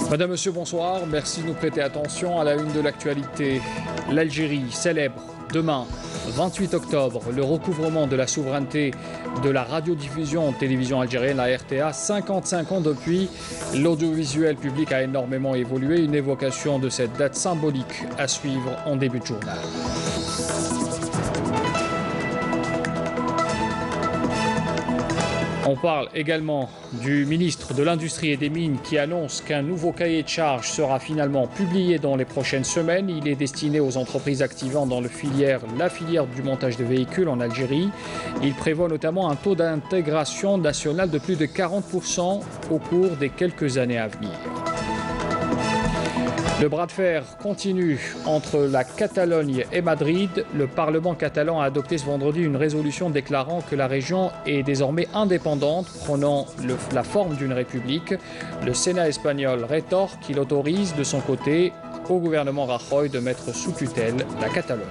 Madame, Monsieur, bonsoir. Merci de nous prêter attention à la une de l'actualité. L'Algérie célèbre demain, 28 octobre, le recouvrement de la souveraineté de la radiodiffusion télévision algérienne, la RTA. 55 ans depuis, l'audiovisuel public a énormément évolué. Une évocation de cette date symbolique à suivre en début de journal. On parle également du ministre de l'Industrie et des Mines qui annonce qu'un nouveau cahier de charges sera finalement publié dans les prochaines semaines. Il est destiné aux entreprises activant dans la filière du montage de véhicules en Algérie. Il prévoit notamment un taux d'intégration nationale de plus de 40% au cours des quelques années à venir. Le bras de fer continue entre la Catalogne et Madrid. Le Parlement catalan a adopté ce vendredi une résolution déclarant que la région est désormais indépendante, prenant la forme d'une république. Le Sénat espagnol rétorque qu'il autorise de son côté au gouvernement Rajoy de mettre sous tutelle la Catalogne.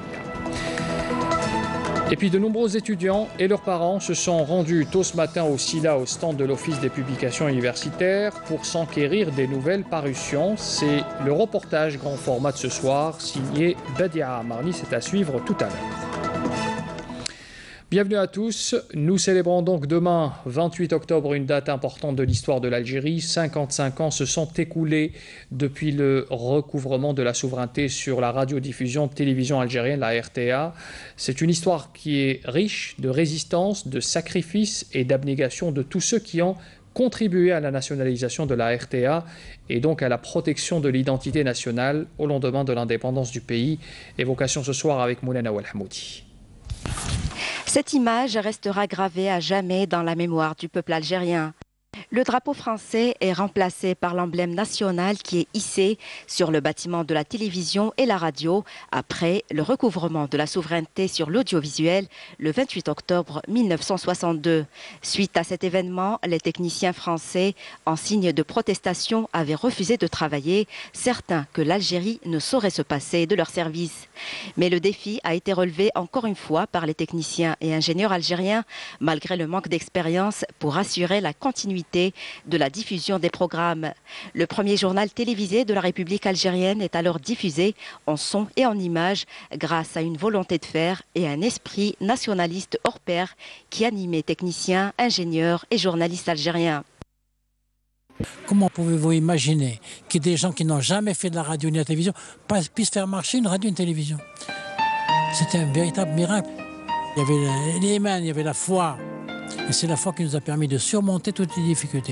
Et puis de nombreux étudiants et leurs parents se sont rendus tôt ce matin au SILA, au stand de l'Office des publications universitaires, pour s'enquérir des nouvelles parutions. C'est le reportage grand format de ce soir, signé Badia Amarni. C'est à suivre tout à l'heure. Bienvenue à tous. Nous célébrons donc demain, 28 octobre, une date importante de l'histoire de l'Algérie. 55 ans se sont écoulés depuis le recouvrement de la souveraineté sur la radiodiffusion télévision algérienne, la RTA. C'est une histoire qui est riche de résistance, de sacrifices et d'abnégation de tous ceux qui ont contribué à la nationalisation de la RTA et donc à la protection de l'identité nationale au lendemain de l'indépendance du pays. Évocation ce soir avec Moulana Ouelhamoudi. Cette image restera gravée à jamais dans la mémoire du peuple algérien. Le drapeau français est remplacé par l'emblème national qui est hissé sur le bâtiment de la télévision et la radio après le recouvrement de la souveraineté sur l'audiovisuel le 28 octobre 1962. Suite à cet événement, les techniciens français, en signe de protestation, avaient refusé de travailler, certains que l'Algérie ne saurait se passer de leurs services. Mais le défi a été relevé encore une fois par les techniciens et ingénieurs algériens, malgré le manque d'expérience pour assurer la continuité de la diffusion des programmes. Le premier journal télévisé de la République algérienne est alors diffusé en son et en images grâce à une volonté de faire et un esprit nationaliste hors pair qui animait techniciens, ingénieurs et journalistes algériens. Comment pouvez-vous imaginer que des gens qui n'ont jamais fait de la radio ni de la télévision puissent faire marcher une radio et une télévision? C'était un véritable miracle. Il y avait l'Iman, il y avait la foi. Et c'est la foi qui nous a permis de surmonter toutes les difficultés.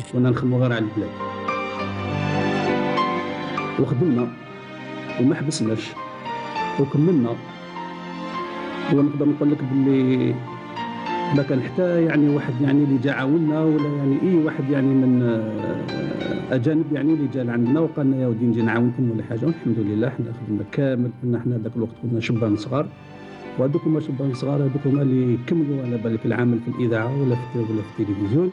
وخدمنا وما حبسناش وكملنا ونقدر نقول لك باللي ما كان حتى يعني واحد يعني اللي جا عاوننا ولا يعني اي واحد يعني من اجانب يعني اللي جا لعندنا وقال لنا يا ودي نجي نعاونكم ولا حاجه والحمد لله حنا خدمنا كامل كنا حنا ذاك الوقت كنا شبان صغار وهذوك هما شبان صغار هذوك هما اللي يكملوا على بالك العمل في الاذاعه ولا في التلفزيون.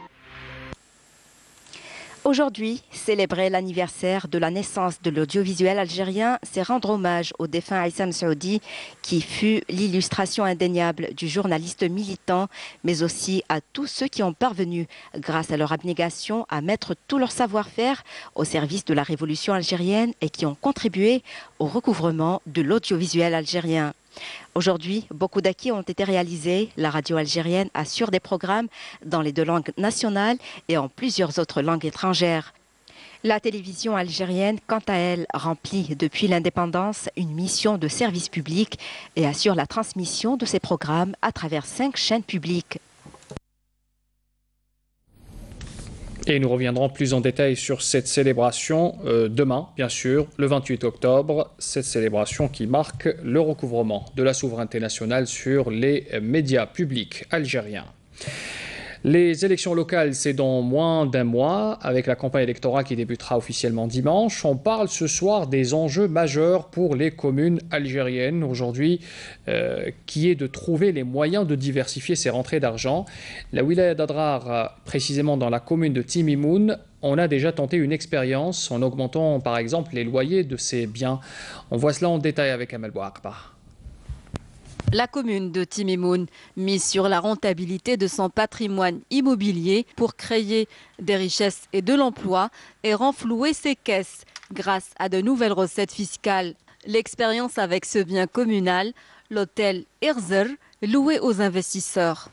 Aujourd'hui, célébrer l'anniversaire de la naissance de l'audiovisuel algérien, c'est rendre hommage au défunt Aïssam Saoudi, qui fut l'illustration indéniable du journaliste militant, mais aussi à tous ceux qui ont parvenu, grâce à leur abnégation, à mettre tout leur savoir-faire au service de la révolution algérienne et qui ont contribué au recouvrement de l'audiovisuel algérien. Aujourd'hui, beaucoup d'acquis ont été réalisés. La radio algérienne assure des programmes dans les 2 langues nationales et en plusieurs autres langues étrangères. La télévision algérienne, quant à elle, remplit depuis l'indépendance une mission de service public et assure la transmission de ses programmes à travers 5 chaînes publiques. Et nous reviendrons plus en détail sur cette célébration demain, bien sûr, le 28 octobre, cette célébration qui marque le recouvrement de la souveraineté nationale sur les médias publics algériens. Les élections locales, c'est dans moins d'un mois, avec la campagne électorale qui débutera officiellement dimanche. On parle ce soir des enjeux majeurs pour les communes algériennes aujourd'hui, qui est de trouver les moyens de diversifier ces rentrées d'argent. La wilaya d'Adrar, précisément dans la commune de Timimoun, on a déjà tenté une expérience en augmentant par exemple les loyers de ces biens. On voit cela en détail avec Amal Bouakba. La commune de Timimoun mise sur la rentabilité de son patrimoine immobilier pour créer des richesses et de l'emploi et renflouer ses caisses. grâce à de nouvelles recettes fiscales. L'expérience avec ce bien communal, l'hôtel Irzer, loué aux investisseurs.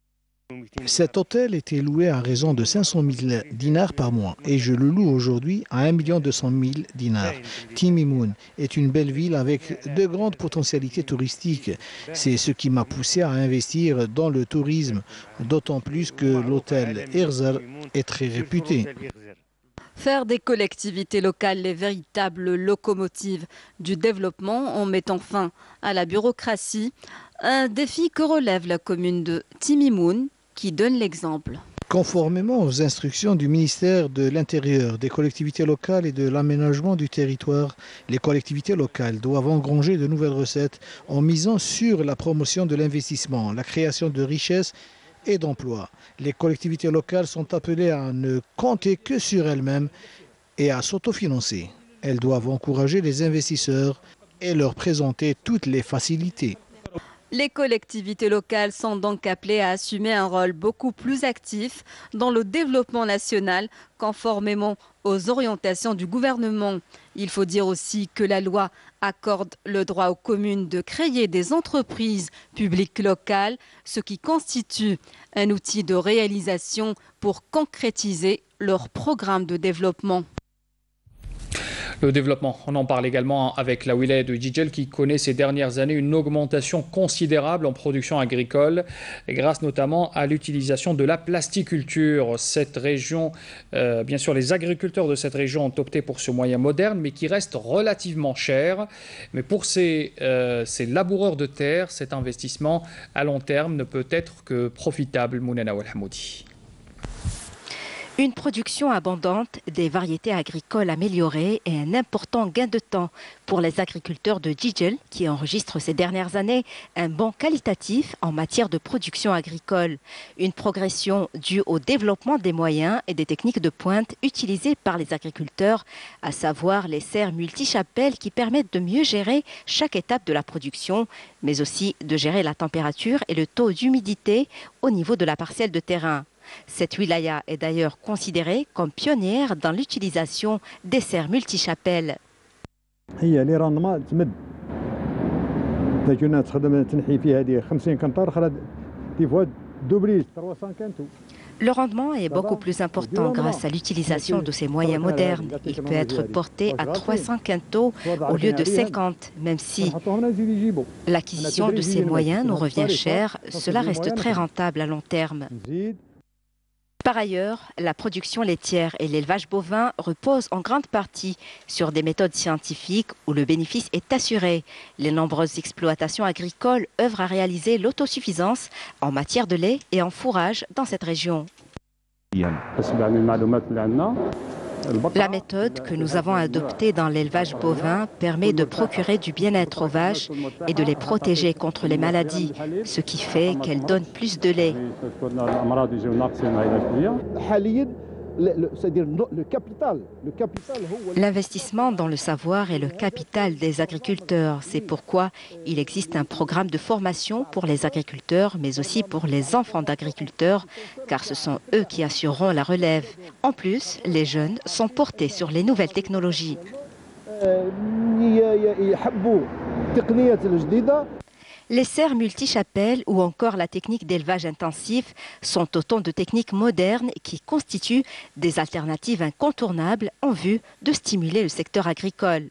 Cet hôtel était loué à raison de 500 000 dinars par mois et je le loue aujourd'hui à 1 200 000 dinars. Timimoun est une belle ville avec de grandes potentialités touristiques. C'est ce qui m'a poussé à investir dans le tourisme, d'autant plus que l'hôtel Irzer est très réputé. Faire des collectivités locales les véritables locomotives du développement en mettant fin à la bureaucratie, un défi que relève la commune de Timimoun qui donne l'exemple. Conformément aux instructions du ministère de l'Intérieur, des collectivités locales et de l'aménagement du territoire, les collectivités locales doivent engranger de nouvelles recettes en misant sur la promotion de l'investissement, la création de richesses et d'emplois. Les collectivités locales sont appelées à ne compter que sur elles-mêmes et à s'autofinancer. Elles doivent encourager les investisseurs et leur présenter toutes les facilités. Les collectivités locales sont donc appelées à assumer un rôle beaucoup plus actif dans le développement national, conformément aux orientations du gouvernement. Il faut dire aussi que la loi accorde le droit aux communes de créer des entreprises publiques locales, ce qui constitue un outil de réalisation pour concrétiser leur programme de développement. Le développement, on en parle également avec la wilaya de Jijel qui connaît ces dernières années une augmentation considérable en production agricole grâce notamment à l'utilisation de la plasticulture. Cette région, bien sûr les agriculteurs de cette région ont opté pour ce moyen moderne mais qui reste relativement cher. Mais pour ces laboureurs de terre, cet investissement à long terme ne peut être que profitable. Mounena Ouelhamoudi. Une production abondante, des variétés agricoles améliorées et un important gain de temps pour les agriculteurs de Jijel qui enregistrent ces dernières années un bond qualitatif en matière de production agricole. Une progression due au développement des moyens et des techniques de pointe utilisées par les agriculteurs, à savoir les serres multichapelles qui permettent de mieux gérer chaque étape de la production, mais aussi de gérer la température et le taux d'humidité au niveau de la parcelle de terrain. Cette wilaya est d'ailleurs considérée comme pionnière dans l'utilisation des serres multichapelles. Le rendement est beaucoup plus important grâce à l'utilisation de ces moyens modernes. Il peut être porté à 300 quintaux au lieu de 50, même si l'acquisition de ces moyens nous revient cher, cela reste très rentable à long terme. Par ailleurs, la production laitière et l'élevage bovin reposent en grande partie sur des méthodes scientifiques où le bénéfice est assuré. Les nombreuses exploitations agricoles œuvrent à réaliser l'autosuffisance en matière de lait et en fourrage dans cette région. La méthode que nous avons adoptée dans l'élevage bovin permet de procurer du bien-être aux vaches et de les protéger contre les maladies, ce qui fait qu'elles donnent plus de lait. L'investissement dans le savoir est le capital des agriculteurs. C'est pourquoi il existe un programme de formation pour les agriculteurs, mais aussi pour les enfants d'agriculteurs, car ce sont eux qui assureront la relève. En plus, les jeunes sont portés sur les nouvelles technologies. Les serres multichapelles ou encore la technique d'élevage intensif sont autant de techniques modernes qui constituent des alternatives incontournables en vue de stimuler le secteur agricole.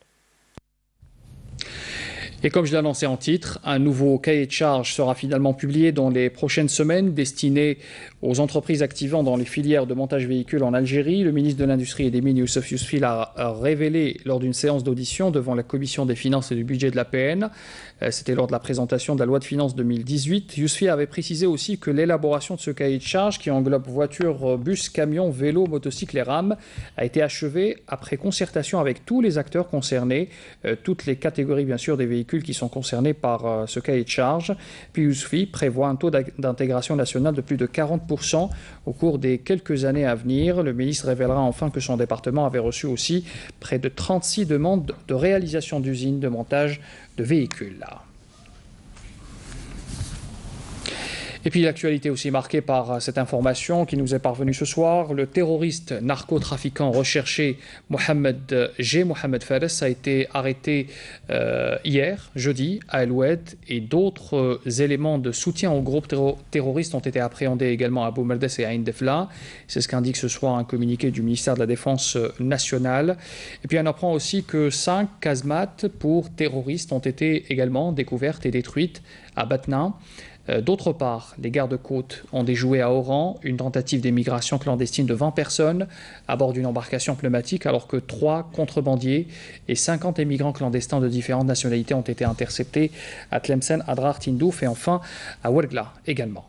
Et comme je l'ai annoncé en titre, un nouveau cahier de charges sera finalement publié dans les prochaines semaines, destiné aux entreprises activant dans les filières de montage véhicule en Algérie. Le ministre de l'Industrie et des Mines, Youssef Yousfi, l'a révélé lors d'une séance d'audition devant la Commission des Finances et du Budget de l'APN. C'était lors de la présentation de la loi de finances 2018. Yousfi avait précisé aussi que l'élaboration de ce cahier de charges, qui englobe voitures, bus, camions, vélos, motocycles et rames, a été achevée après concertation avec tous les acteurs concernés, toutes les catégories bien sûr des véhicules qui sont concernés par ce cahier de charges. Puis Yousfi prévoit un taux d'intégration nationale de plus de 40% au cours des quelques années à venir. Le ministre révélera enfin que son département avait reçu aussi près de 36 demandes de réalisation d'usines de montage de véhicules. Et puis l'actualité aussi marquée par cette information qui nous est parvenue ce soir. Le terroriste narcotrafiquant recherché Mohamed Fares a été arrêté hier, jeudi, à El Oued, et d'autres éléments de soutien au groupe terroriste ont été appréhendés également à Bou Merdes et à Ain Defla. C'est ce qu'indique ce soir un communiqué du ministère de la Défense nationale. Et puis on apprend aussi que 5 casemates pour terroristes ont été également découvertes et détruites à Batna. D'autre part, les gardes-côtes ont déjoué à Oran une tentative d'émigration clandestine de 20 personnes à bord d'une embarcation pneumatique, alors que 3 contrebandiers et 50 émigrants clandestins de différentes nationalités ont été interceptés à Tlemcen, Adrar, Tindouf et enfin à Ouergla également.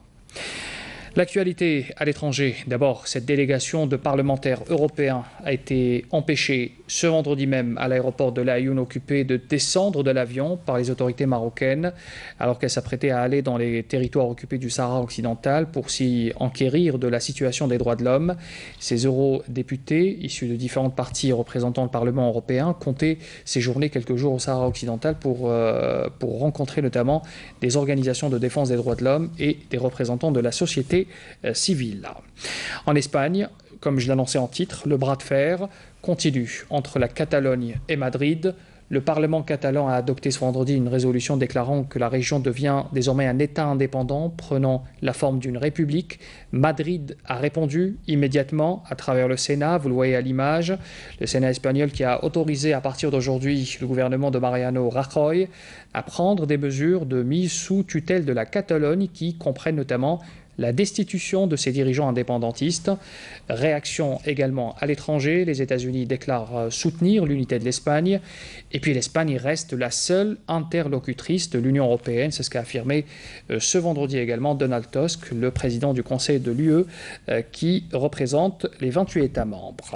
L'actualité à l'étranger, d'abord, cette délégation de parlementaires européens a été empêchée ce vendredi même à l'aéroport de La Ayoune occupé de descendre de l'avion par les autorités marocaines alors qu'elle s'apprêtait à aller dans les territoires occupés du Sahara occidental pour s'y enquérir de la situation des droits de l'homme. Ces eurodéputés, issus de différentes partis représentant le Parlement européen, comptaient séjourner quelques jours au Sahara occidental pour rencontrer notamment des organisations de défense des droits de l'homme et des représentants de la société civile. En Espagne, comme je l'annonçais en titre, le bras de fer continue entre la Catalogne et Madrid. Le Parlement catalan a adopté ce vendredi une résolution déclarant que la région devient désormais un État indépendant prenant la forme d'une république. Madrid a répondu immédiatement à travers le Sénat, vous le voyez à l'image, le Sénat espagnol qui a autorisé à partir d'aujourd'hui le gouvernement de Mariano Rajoy à prendre des mesures de mise sous tutelle de la Catalogne qui comprennent notamment la destitution de ses dirigeants indépendantistes. Réaction également à l'étranger, les États-Unis déclarent soutenir l'unité de l'Espagne. Et puis l'Espagne reste la seule interlocutrice de l'Union européenne. C'est ce qu'a affirmé ce vendredi également Donald Tusk, le président du Conseil de l'UE, qui représente les 28 États membres.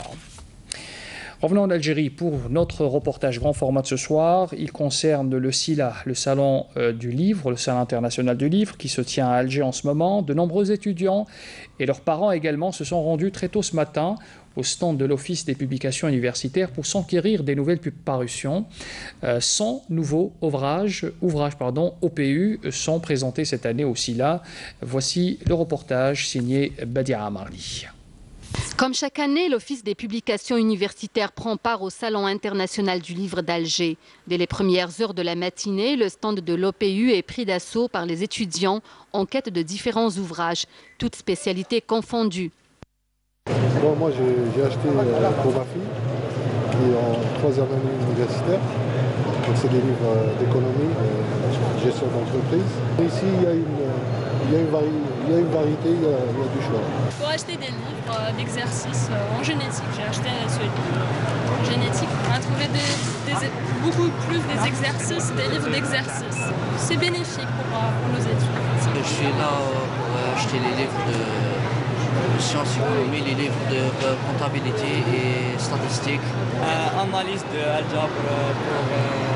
Revenons en Algérie pour notre reportage grand format de ce soir. Il concerne le SILA, le Salon du Livre, le Salon international du livre, qui se tient à Alger en ce moment. De nombreux étudiants et leurs parents également se sont rendus très tôt ce matin au stand de l'Office des publications universitaires pour s'enquérir des nouvelles parutions. 100 nouveaux ouvrages OPU sont présentés cette année au SILA. Voici le reportage signé Badia Amarli. Comme chaque année, l'Office des publications universitaires prend part au Salon international du livre d'Alger. Dès les premières heures de la matinée, le stand de l'OPU est pris d'assaut par les étudiants en quête de différents ouvrages, toutes spécialités confondues. Bon, moi, j'ai acheté pour ma fille, qui est en 3e année universitaire. Donc, c'est des livres d'économie, gestion d'entreprise. Ici, il y a une variété, il y a du choix. Pour acheter des livres d'exercices en génétique, j'ai acheté ce livre en génétique. On a trouvé beaucoup plus des exercices, des livres d'exercices. C'est bénéfique pour nos études. Je suis là pour acheter les livres de sciences économie, les livres de comptabilité et statistiques. Analyse de algèbre pour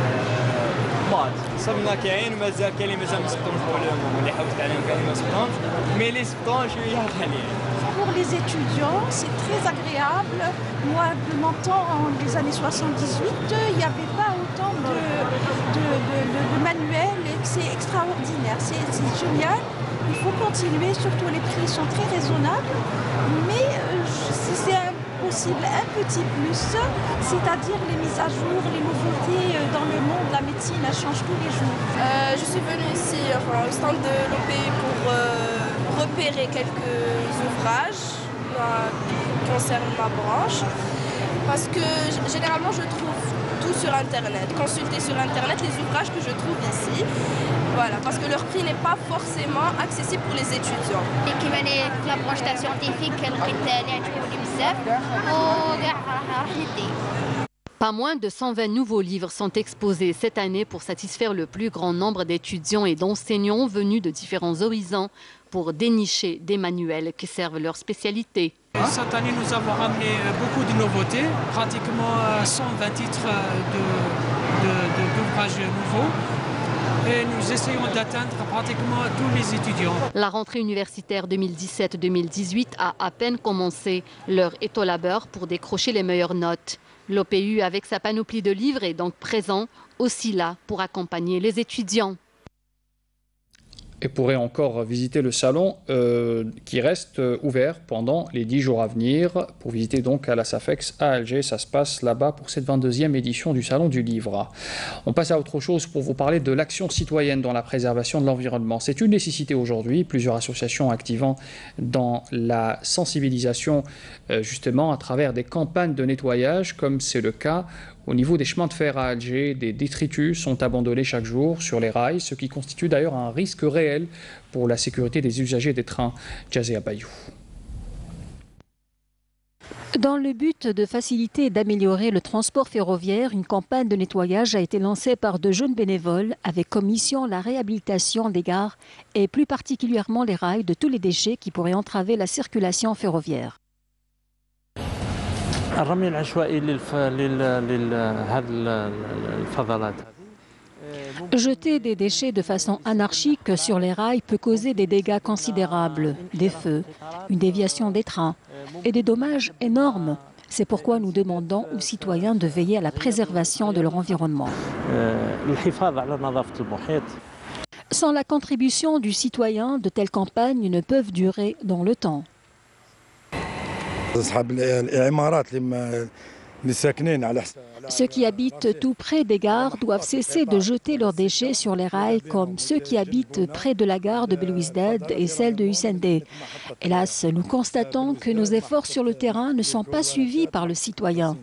صبنا كاين ومازال كاين اللي مازال ما سبتهمش عليهم واللي حاولت عليهم كاين ما سبتهمش مي اللي سبتهم شويه حاليا. Pour les étudiants, c'est très agréable. Moi, de mon temps, en les années 78, il n'y avait pas autant de manuels et c'est extraordinaire. C'est génial. Il faut continuer, surtout les prix sont très raisonnables. Mais si c'est possible, un petit plus, c'est-à-dire les mises à jour, les nouveautés dans le monde, la médecine, elle change tous les jours. Je suis venue ici au stand de l'OPU pour repérer quelques ouvrages qui concernent ma branche. Parce que généralement je trouve tout sur Internet, consulter sur Internet les ouvrages que je trouve ici. Voilà, parce que leur prix n'est pas forcément accessible pour les étudiants. La branche scientifique, Pas moins de 120 nouveaux livres sont exposés cette année pour satisfaire le plus grand nombre d'étudiants et d'enseignants venus de différents horizons pour dénicher des manuels qui servent leur spécialité. Cette année, nous avons ramené beaucoup de nouveautés, pratiquement 120 titres d'ouvrages nouveaux. Et nous essayons d'atteindre pratiquement tous les étudiants. La rentrée universitaire 2017-2018 a à peine commencé. L'heure est au labeur pour décrocher les meilleures notes. L'OPU, avec sa panoplie de livres, est donc présent aussi là pour accompagner les étudiants. et pourraient encore visiter le salon qui reste ouvert pendant les 10 jours à venir. Pour visiter donc à la Safex à Alger, ça se passe là-bas pour cette 22e édition du Salon du Livre. On passe à autre chose pour vous parler de l'action citoyenne dans la préservation de l'environnement. C'est une nécessité aujourd'hui, plusieurs associations activant dans la sensibilisation justement à travers des campagnes de nettoyage, comme c'est le cas au niveau des chemins de fer à Alger. Des détritus sont abandonnés chaque jour sur les rails, ce qui constitue d'ailleurs un risque réel pour la sécurité des usagers des trains. Jazé Abayou. Dans le but de faciliter et d'améliorer le transport ferroviaire, une campagne de nettoyage a été lancée par de jeunes bénévoles avec comme mission la réhabilitation des gares et plus particulièrement les rails de tous les déchets qui pourraient entraver la circulation ferroviaire. الرمي العشوائي لهذه الفضلات. Jeter des déchets de façon anarchique sur les rails peut causer des dégâts considérables, des feux, une déviation des trains et des dommages énormes. C'est pourquoi nous demandons aux citoyens de veiller à la préservation de leur environnement. Sans la contribution du citoyen, de telles campagnes ne peuvent durer dans le temps. Ceux qui habitent tout près des gares doivent cesser de jeter leurs déchets sur les rails, comme ceux qui habitent près de la gare de Belouizdad et celle de Hussein-D. Hélas, nous constatons que nos efforts sur le terrain ne sont pas suivis par le citoyen.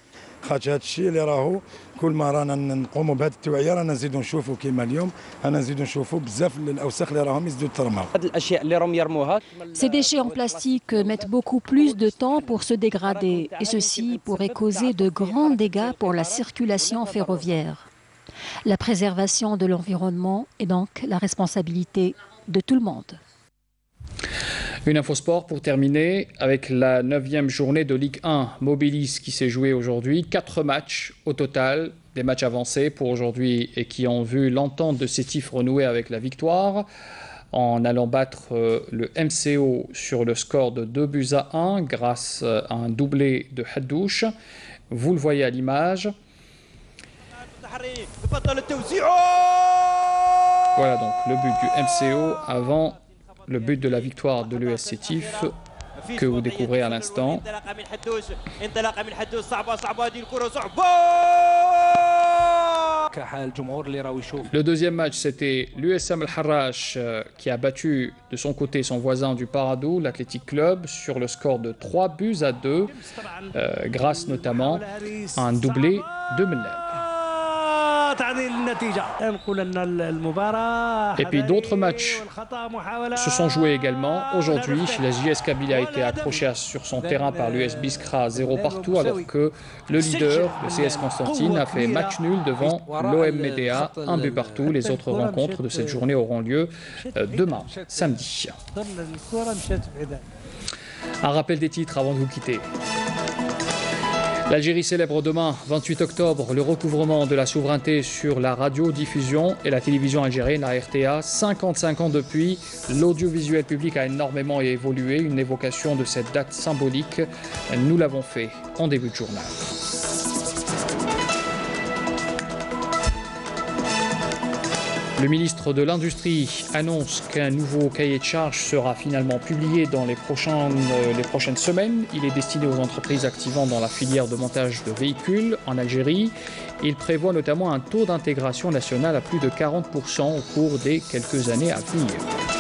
كل ما رانا نقوموا بهذه التوعيه رانا نزيدوا نشوفوا كيما اليوم رانا نزيدوا نشوفوا بزاف الاوساخ اللي راهم يزيدوا يترموا. هذه الاشياء اللي راهم يرموها. Ces déchets en plastique mettent beaucoup plus de temps pour se dégrader et ceci pourrait causer de grands dégâts pour la circulation ferroviaire. La préservation de l'environnement est donc la responsabilité de tout le monde. Une infosport pour terminer avec la 9e journée de Ligue 1 Mobilis qui s'est jouée aujourd'hui. 4 matchs au total, des matchs avancés pour aujourd'hui et qui ont vu l'entente de Sétif renouer avec la victoire en allant battre le MCO sur le score de 2-1 grâce à un doublé de Haddouche. Vous le voyez à l'image. Voilà donc le but du MCO avant le but de la victoire de l'US Sétif que vous découvrez à l'instant. Le deuxième match, c'était l'USM Al-Harrach qui a battu de son côté son voisin du Paradou, l'Athletic Club, sur le score de 3-2, grâce notamment à un doublé de Mellab. Et puis d'autres matchs se sont joués également. Aujourd'hui, la JS Kabylie a été accrochée sur son terrain par l'US Biskra 0 partout, alors que le leader, le CS Constantine, a fait match nul devant l'OM Médéa, 1 but partout. Les autres rencontres de cette journée auront lieu demain, samedi. Un rappel des titres avant de vous quitter. L'Algérie célèbre demain, 28 octobre, le recouvrement de la souveraineté sur la radiodiffusion et la télévision algérienne, la RTA. 55 ans depuis, l'audiovisuel public a énormément évolué. Une évocation de cette date symbolique, nous l'avons fait en début de journal. Le ministre de l'Industrie annonce qu'un nouveau cahier de charges sera finalement publié dans les prochaines semaines. Il est destiné aux entreprises activant dans la filière de montage de véhicules en Algérie. Il prévoit notamment un taux d'intégration nationale à plus de 40% au cours des quelques années à venir.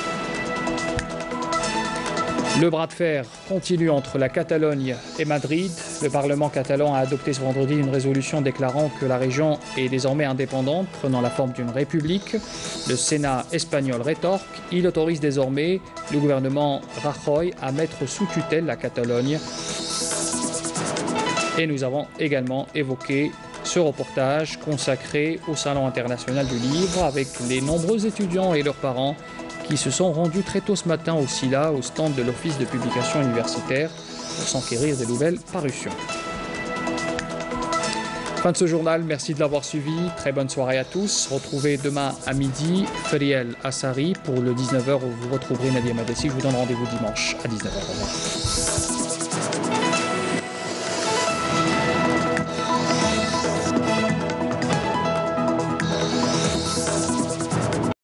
Le bras de fer continue entre la Catalogne et Madrid. Le Parlement catalan a adopté ce vendredi une résolution déclarant que la région est désormais indépendante, prenant la forme d'une république. Le Sénat espagnol rétorque. Il autorise désormais le gouvernement Rajoy à mettre sous tutelle la Catalogne. Et nous avons également évoqué ce reportage consacré au Salon international du livre avec les nombreux étudiants et leurs parents qui se sont rendus très tôt ce matin au SILA, au stand de l'Office de publication universitaire, pour s'enquérir des nouvelles parutions. Fin de ce journal, merci de l'avoir suivi, très bonne soirée à tous. Retrouvez demain à midi Feriel Assari pour le 19h où vous retrouverez Nadia Madessi. Je vous donne rendez-vous dimanche à 19h. Au revoir.